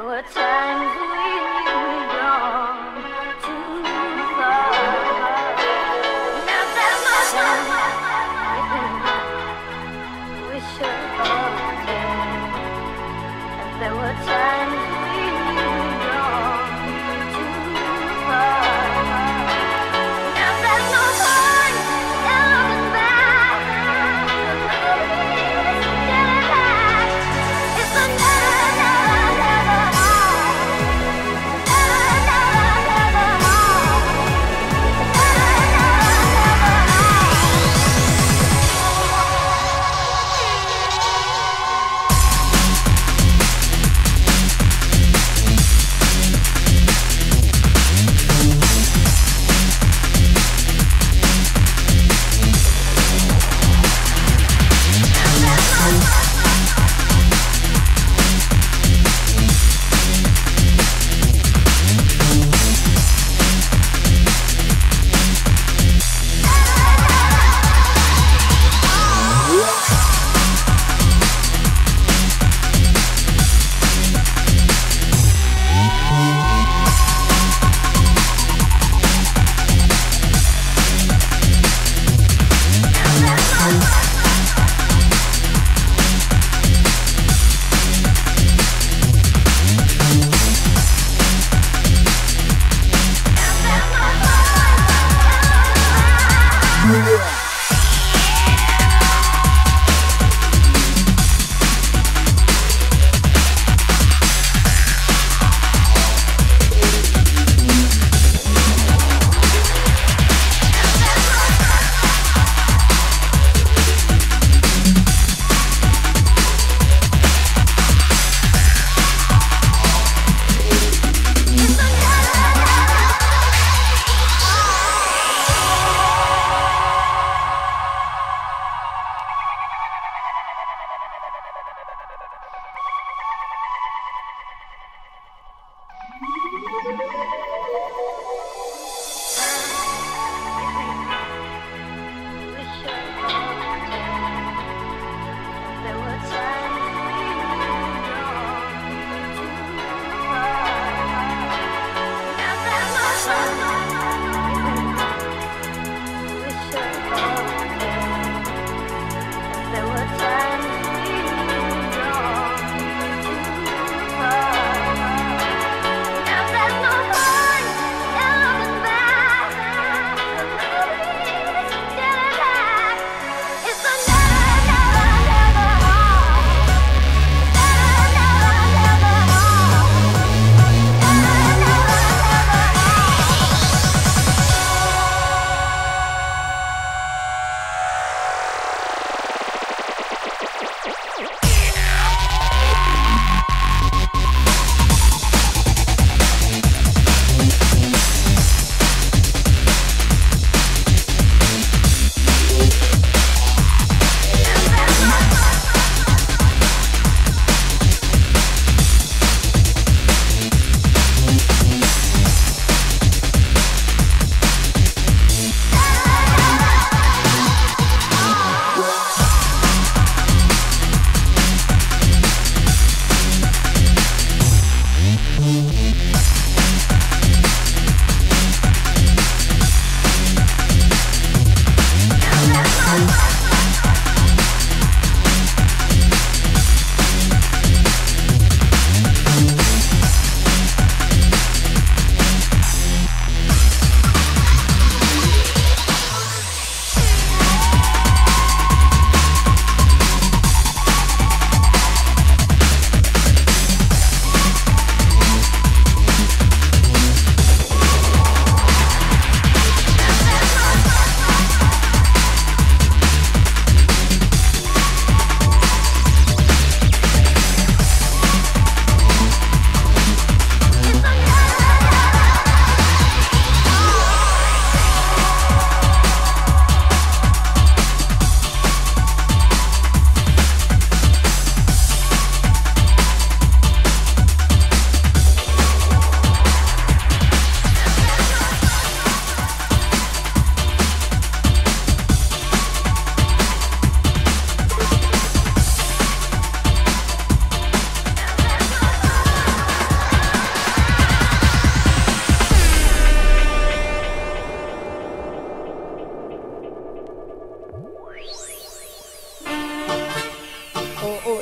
There were times we were gone too far. Now there's no time we should forget. And there were times we were gone too far. Now there's no point in looking back. Getting back. It's a never, never, never.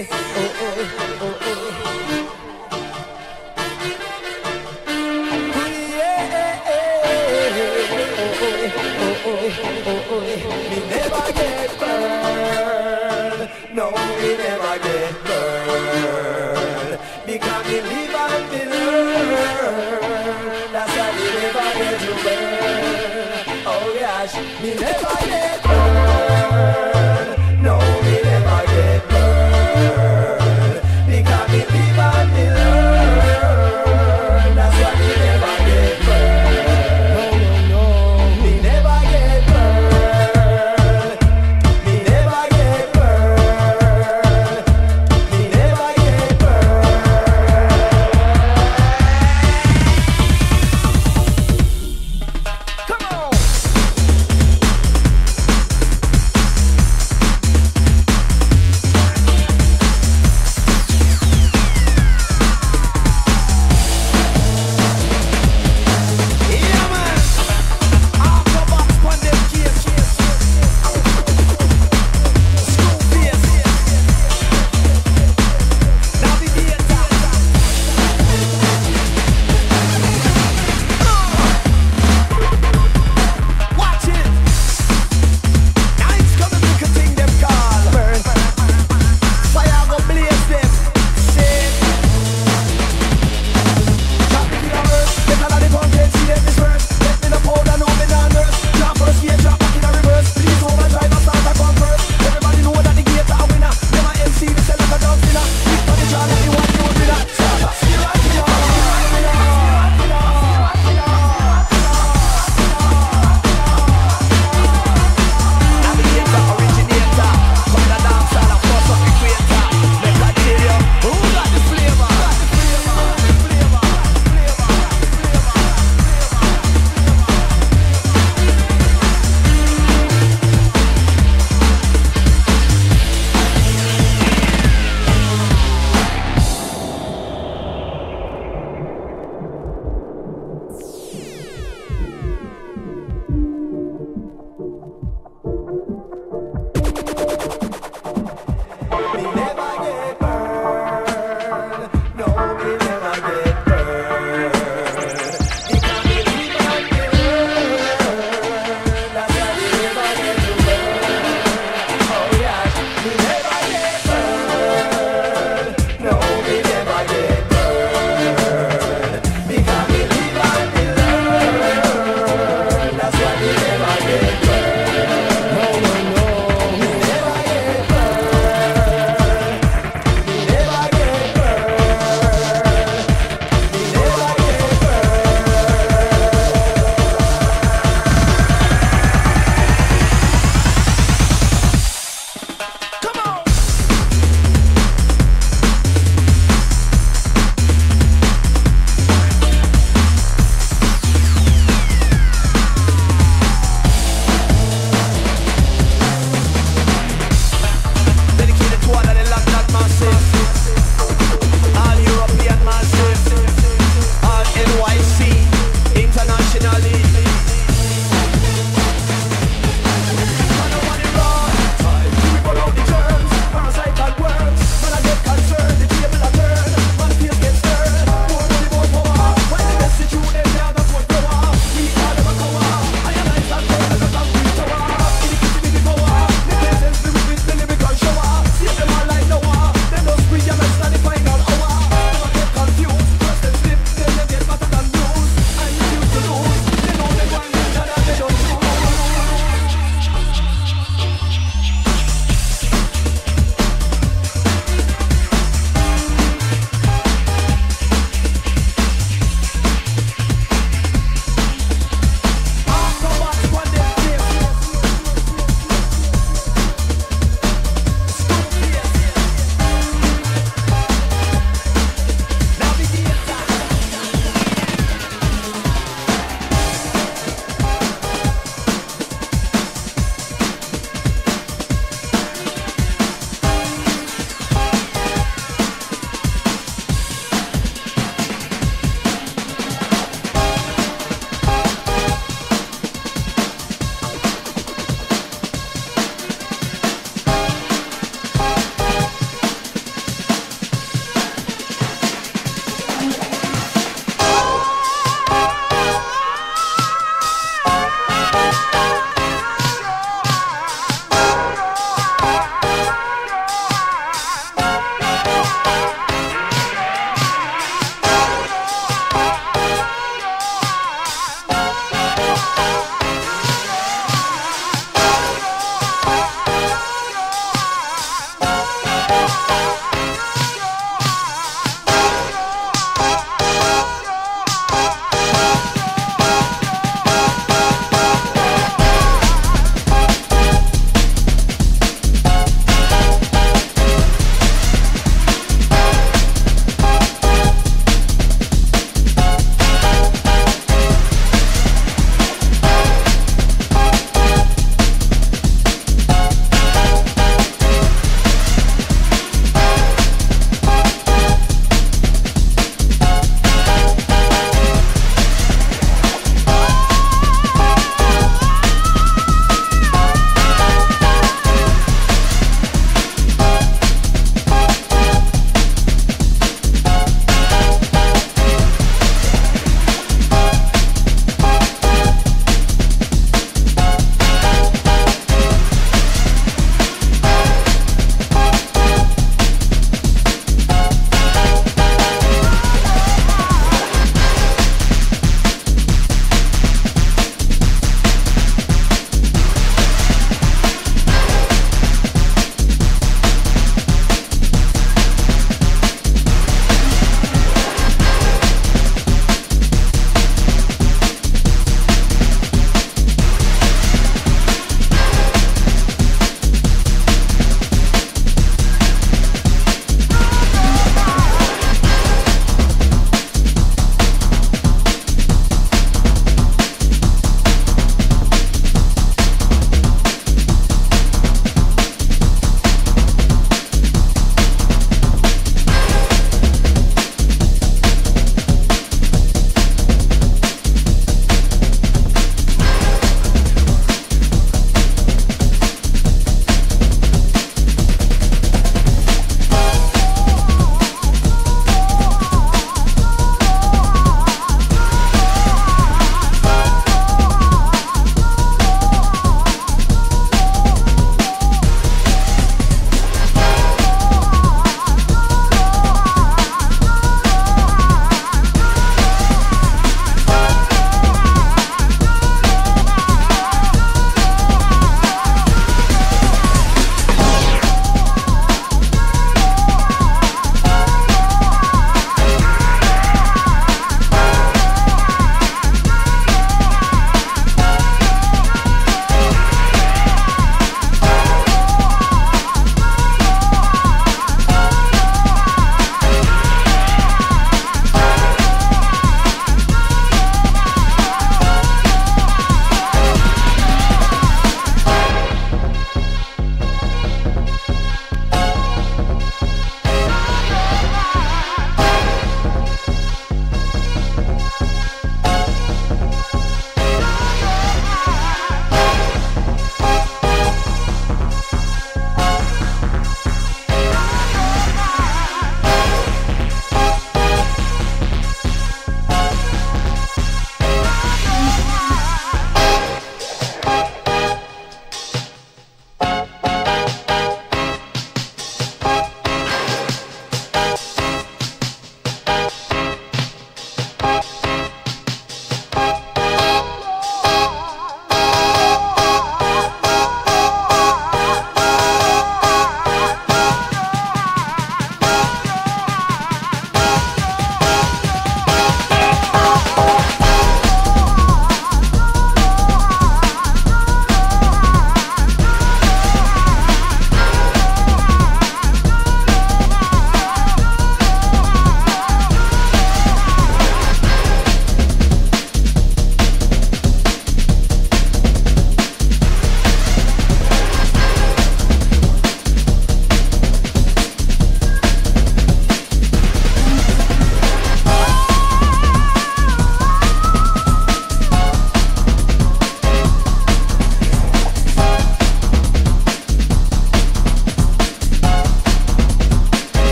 Me never get burned. No, me never get burned. Because me live and me learn. That's why me never get to burn. Oh gosh, me never get burned. No, me never get burned. Because me live and me learn. That's why me never get burned. No, me never get burned. Me never get burned.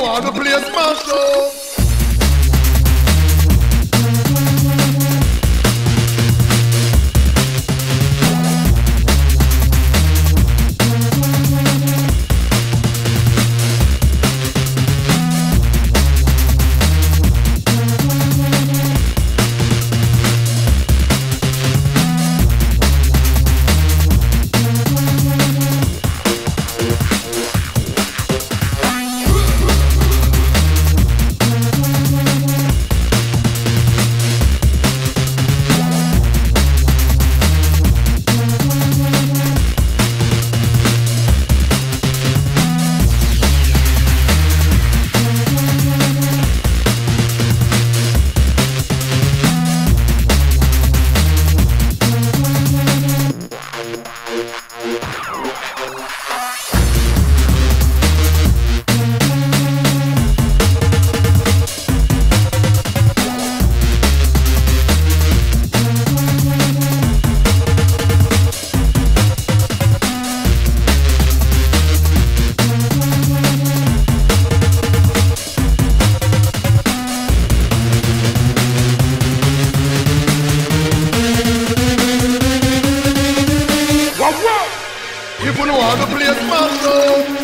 want the place smash up. If you know how to play smash up.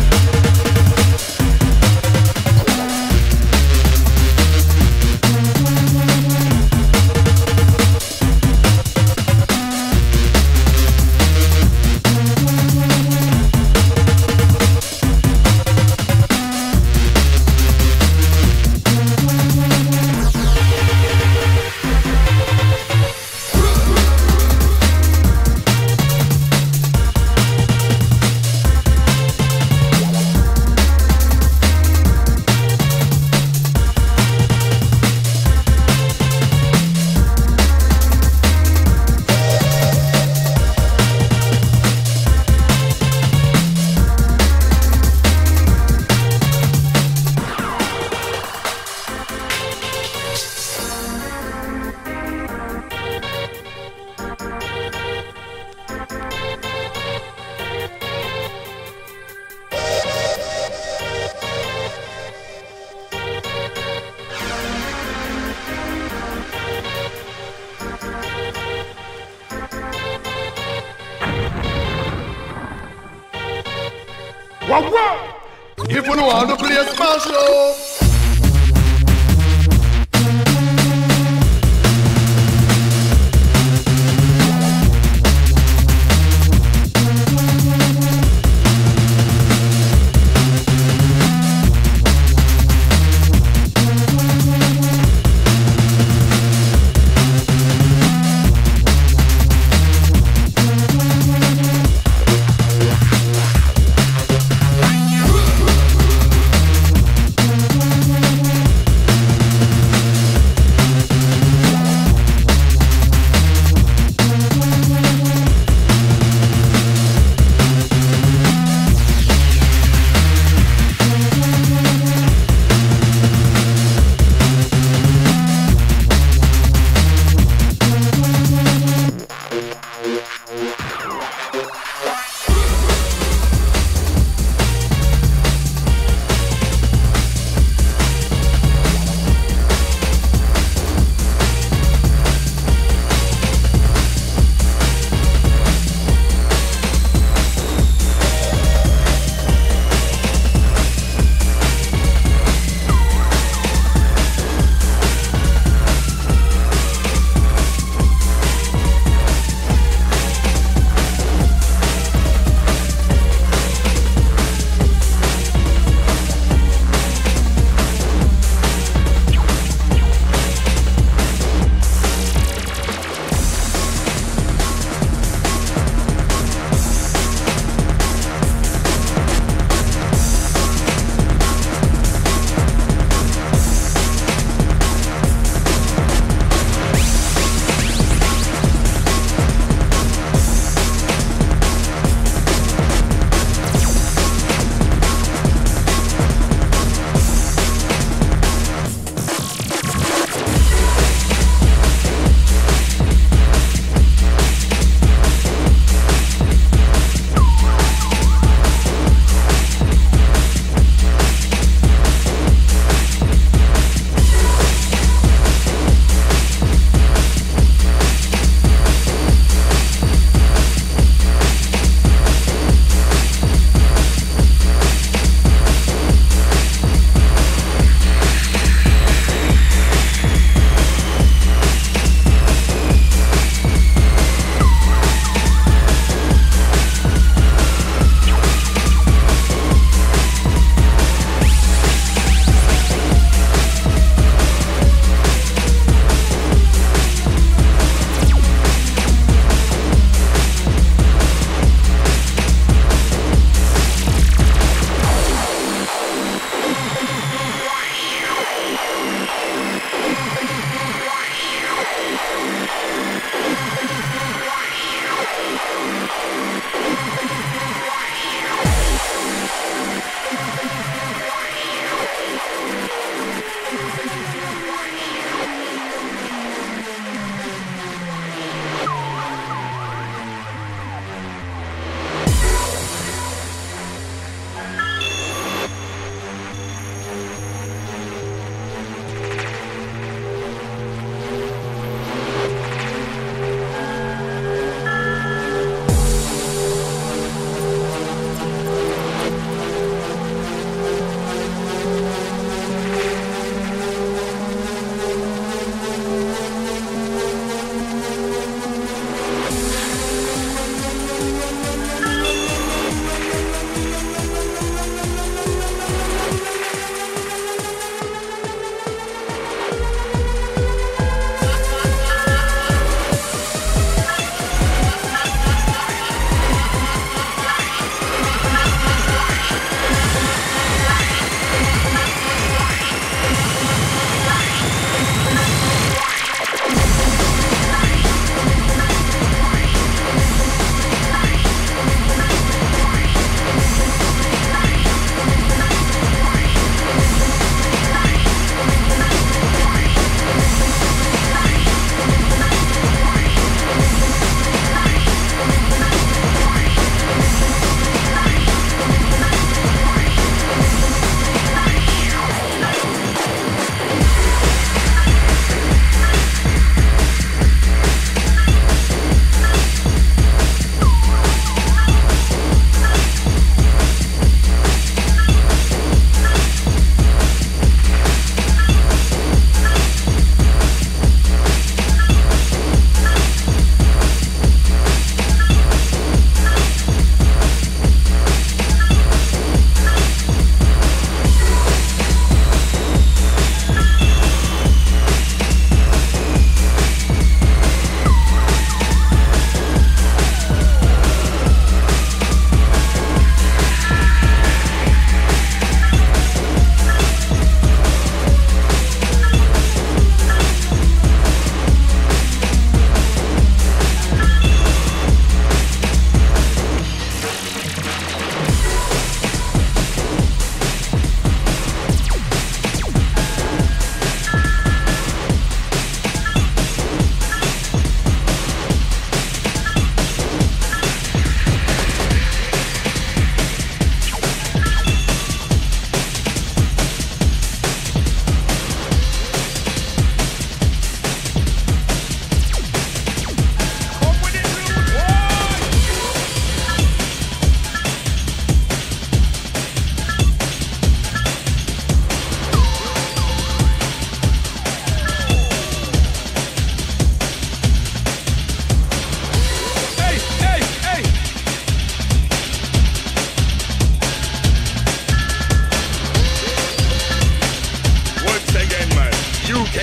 Wow. If you know how to play smash up.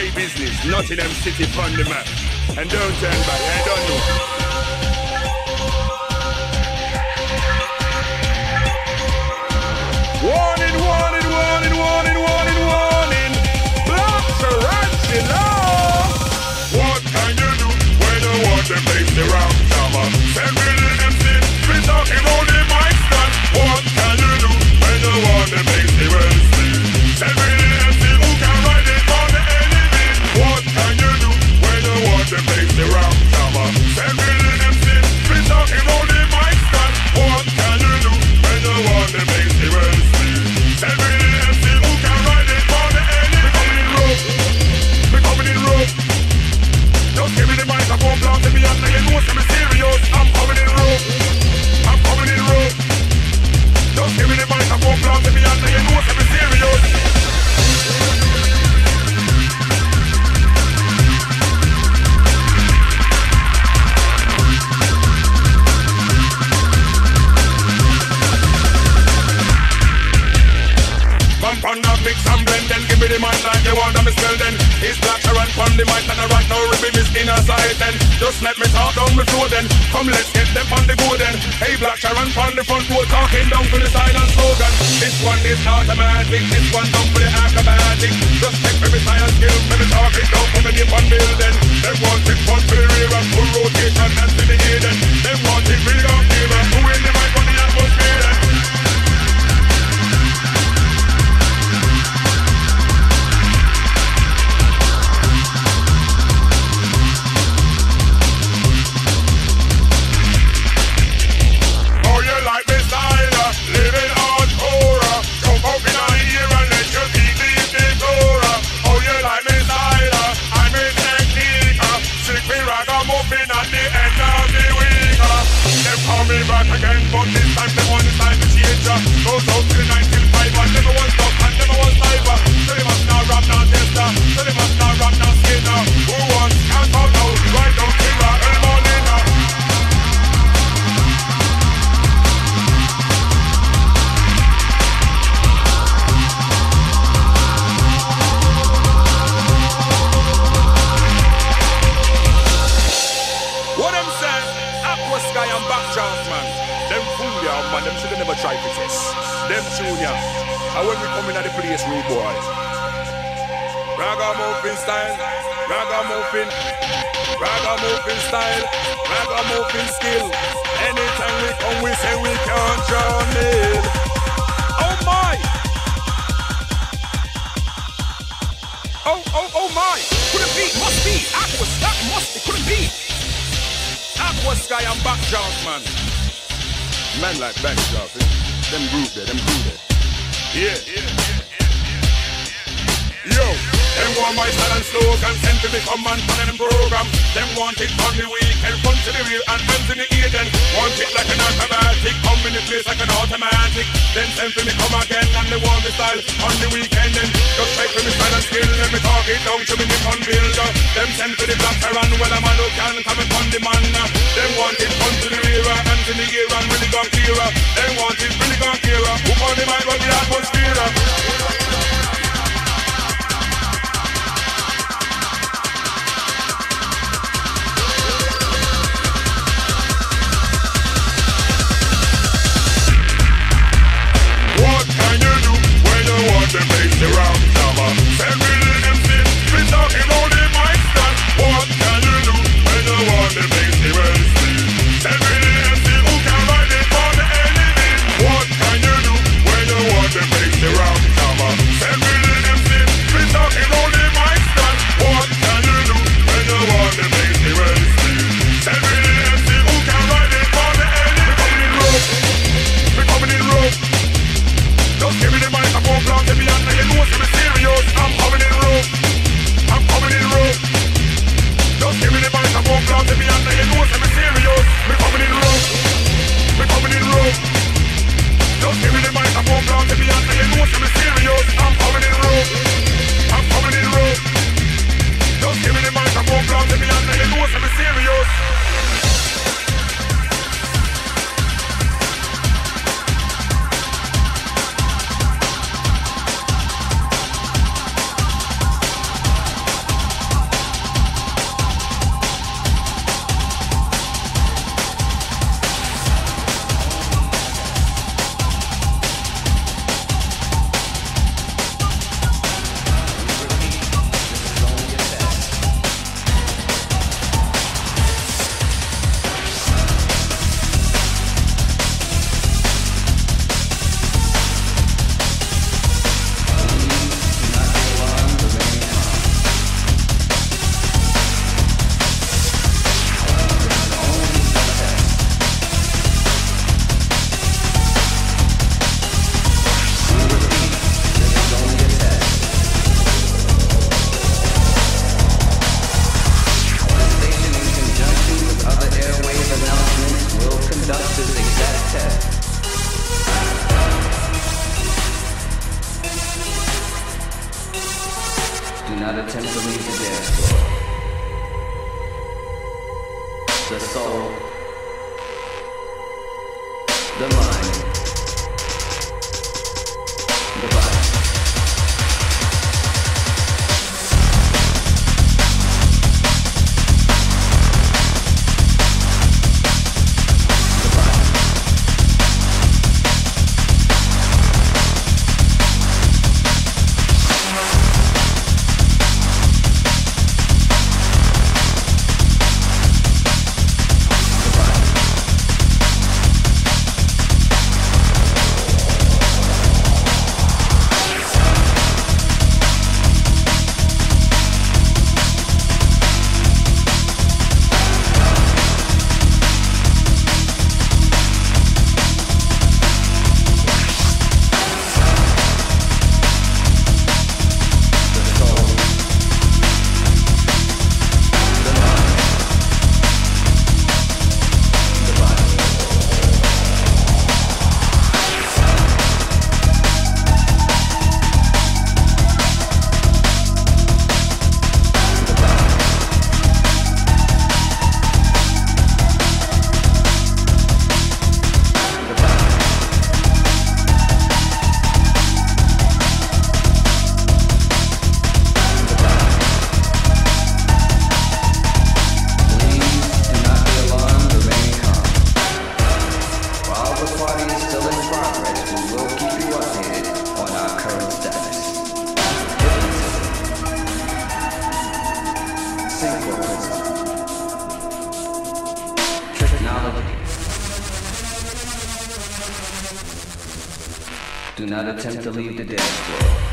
business, Nottingham City on the map. And don't turn back, I don't know. Warning, warning, warning, warning, warning, warning. Black Tarantula. What can you do when you want to face the round summer? Send me the MC, we talking on the mic stand. What can you do when you want to face the world speed? Send me the MC who can ride it on the enemy. What can you do when you want to face the round summer? Send me the MC, we talking on the mic stand. What can you do when you want to face the world speed? Send me the MC who can ride it on the enemy. We coming in rope. Just give me the microphone, blast me and you know I'm serious. I'm coming in rope. I'm coming in rope. Just give me the microphone, blast me and you know I'm serious. Bump on the mix and blend, then give me the mic like you want me spell then. It's Black Sharon on the mic and I right now rip his inner side then. Just let me talk down my floor then. Come let's get them on the go then. Hey Black Sharon on the front row talking down to the side and slogan. This one is automatic, this one down for the acrobatic. Just take every science skill, let me talk it down for me nip on building. They want it one for the rear and full rotation and to the head then. They want it real on clear and who in the mic on the atmosphere then. Again, but this time they want the time to change. Goes out to the 9 till 5 and never was stop and never was cyber. So they must not rap, not tester. So they must not rap, not skater. Who wants can't talk now? Right down to the early morning. What I'm saying? Aqua Sky and Back Chance, man. Them fool ya, man. Them should never try to test. Them junior. And when we come in at the place, rude boy. Ragamuffin style. Ragamuffin. Ragamuffin style. Ragamuffin skill. Anytime we come, we say we can't drown it. Oh my. Oh my. Couldn't be. Must be. Aqua Sky. Must be. Couldn't be. Aqua Sky and Back Chance, man. Man like Back Chance, eh? Them group there, them group there. Yeah. Yo, them want my style and slogan, send to me come and plan them program. Them want it on the weekend, front to the rear and hands in the ear then. Want it like an acrobatic, come in the place like an automatic. Then send to me come again and they want the style on the weekend then. Just try for me style and skill, let me talk it down to me nip on builder. Them send to the Black Sharon, well a man who can come upon the man. Them want it front to the rear, hands in the ear and really gone clearer. Them want it really gone clearer, who on the mind of the atmosphere. To face the round summer. Send me the MC, we talking on the mic stand. What can you do when you want to face the world speed? Send me the MC who can ride it on the enemy. What can you do when you want to face the round summer? Do not attempt to leave the dance floor. The soul, the mind, the body. Do not attempt to leave the dance floor.